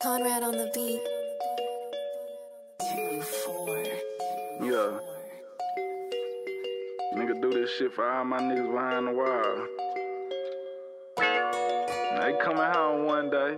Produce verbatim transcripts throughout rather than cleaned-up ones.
Conrad on the beat. Two, four. Yeah. Nigga do this shit for all my niggas behind the wall. They coming home one day.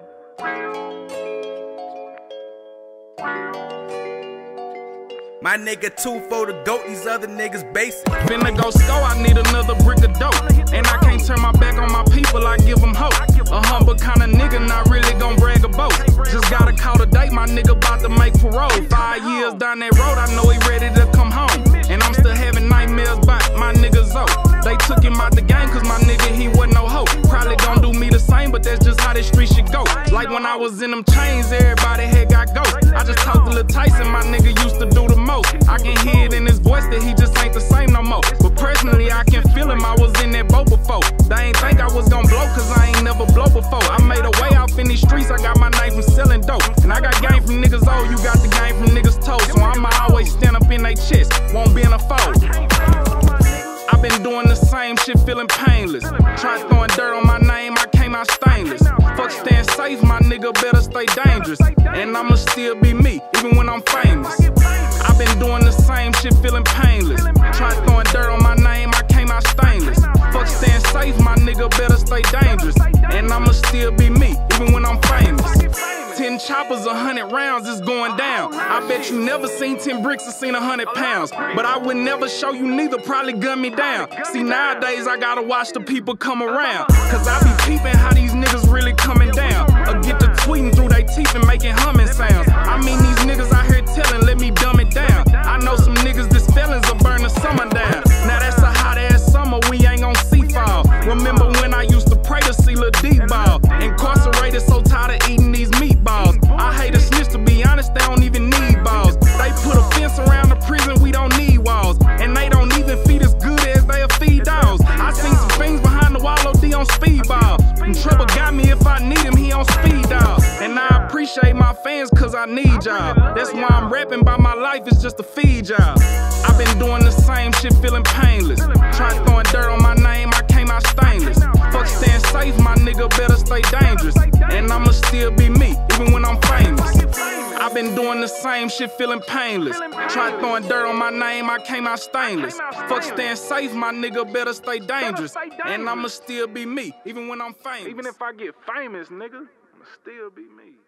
My nigga two for the goat, these other niggas basic. Finna go score, I need another brick of dope. And I can't turn my back on my people, I give them hope. A humble kind of nigga, not really gon' brag a boat. Just gotta call the date, my nigga bout to make parole. Five years down that road, I know he ready to come home. And I'm still having nightmares about my nigga Zoe. They took him out the game cause my nigga, he wasn't no hope. Probably gon' do me the same, but that's just how this street should go. Like when I was in them chains, everybody had got ghosts. I just talked to Lil Tyson, my nigga used to do the most. I can hear it in his voice that he just ain't the same no more. But personally, I can feel him, I was in that boat before. They ain't think I was gon' blow cause I ain't never blow before. I made a way off in these streets, I got my name from selling dope. And I got game from niggas old, you got the game from niggas toes. So I'ma always stand up in they chest, won't be in a fold. I've been doing the same shit, feeling painless. Try throwing dirt on my name, I came out stainless. Fuck staying safe, my nigga better stay dangerous. And I'ma still be me, even when I'm famous. I've been doing the same shit, feeling painless. Try throwing dirt on my name, I came out stainless. Fuck staying safe, my nigga better stay dangerous. And I'ma still be me, even when I'm famous. Ten choppers, a hundred rounds is going down. I bet you never seen ten bricks or seen a hundred pounds. But I would never show you neither, probably gun me down. See, nowadays I gotta watch the people come around. Cause I be peeping how these niggas really coming down. Or get to tweeting through they teeth and making humming sounds. I mean these niggas out here telling, let me dumb it down. I know some niggas this feelings will burn the summer down. Now that's a hot ass summer, we ain't gon' see fall. Remember when I used to pray to see Lil D ball. Incarcerated, so tired of eating these meatballs. I hate a snitch, to be honest, they don't even need balls. They put a fence around the prison, we don't need walls. And they don't even feed as good as they'll feed dogs. I seen some things behind the wall, O D on speedball. And trouble got me, if I need him, he on speed dial. And I appreciate my fans cause I need y'all. That's why I'm rapping by my life, it's just to feed y'all. I've been doing the same shit, feeling painless. Try throwing dirt on my name, I came out stainless. Fuck staying safe, my nigga better stay dangerous. And I'ma still be me, even when I'm famous. I've been doing the same shit, feeling painless. Try throwing dirt on my name, I came out stainless. Fuck staying safe, my nigga better stay dangerous. And I'ma still be me, even when I'm famous. Even if I get famous, nigga, I'ma still be me.